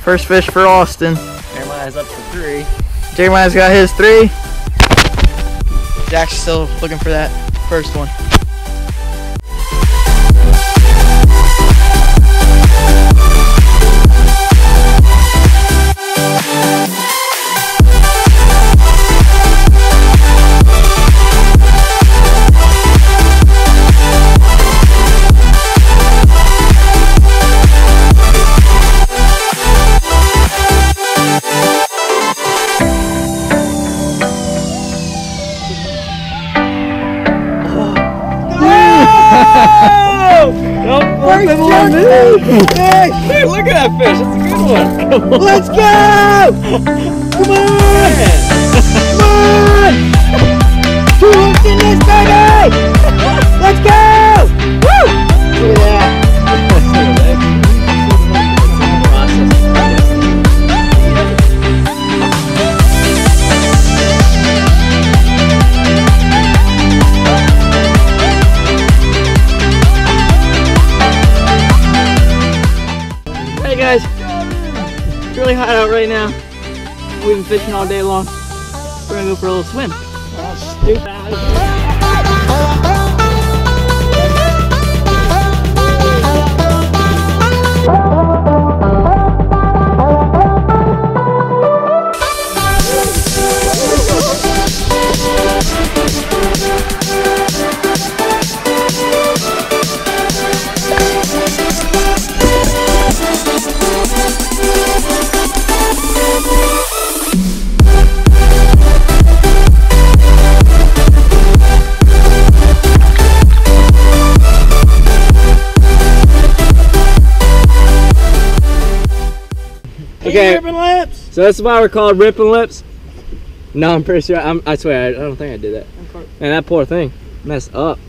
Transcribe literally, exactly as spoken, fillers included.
First fish for Austin. Jeremiah's up to three. Jeremiah's got his three. Jack's still looking for that first one. Don't flip him on me! Hey, look at that fish, that's a good one! Let's go! Come on! Come on! Two hooks in this baby! Let's go! Woo! Look at that. Hey guys, it's really hot out right now. We've been fishing all day long. We're gonna go for a little swim. Okay, ripping lips. so that's why we're called ripping lips. No, I'm pretty sure. I'm, I swear, I, I don't think I did that. And that poor thing messed up.